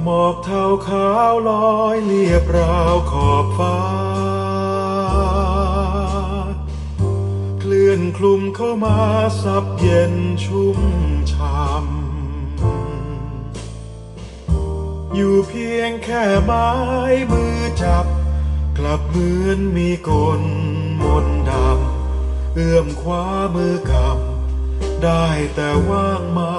หมอกเทาขาวลอยเลียบราวขอบฟ้าเคลื่อนคลุมเข้ามาซับเย็นชุ่มช่ำอยู่เพียงแค่ไม้มือจับกลับเหมือนมีกลมนต์ดำเอื้อมคว้ามือกำได้แต่ว่างมา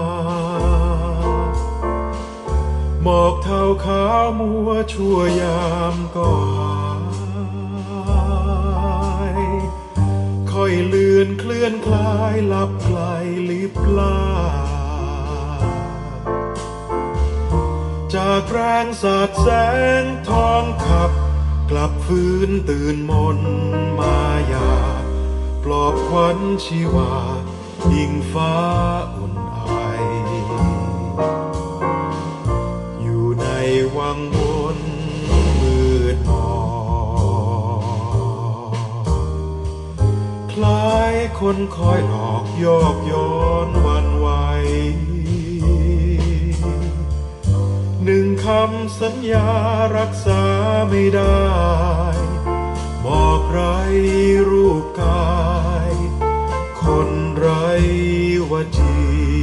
หมอกเทาขาวมัวชั่วยามก็หายค่อยเลือนเคลื่อนคลายลับไกลลิบลาจากแรงสาดแสงทองขับกลับฟื้นตื่นมนมายาปลอบขวัญชีวายิ่งฟ้าอุ่นไออยู่ในวังวนมืดมองคล้ายคนคอยหลอกยอกย้อนวันไหวหนึ่งคำสัญญารักษาไม่ได้บอกไรรูปกายคนไรวจี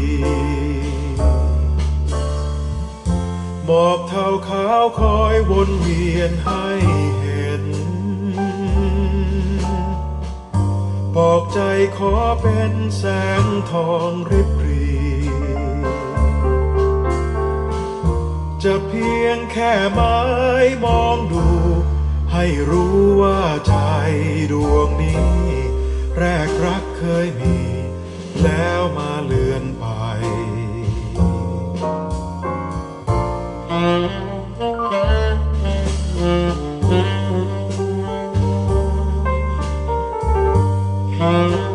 หมอกเทาขาวคอยวนเวียนให้เห็นบอกใจขอเป็นแสงทองริบรีจะเพียงแค่ไม้มองดูให้รู้ว่าใจดวงนี้แรกรักเคยมีแล้วมาเลือนไป Mm-hmm.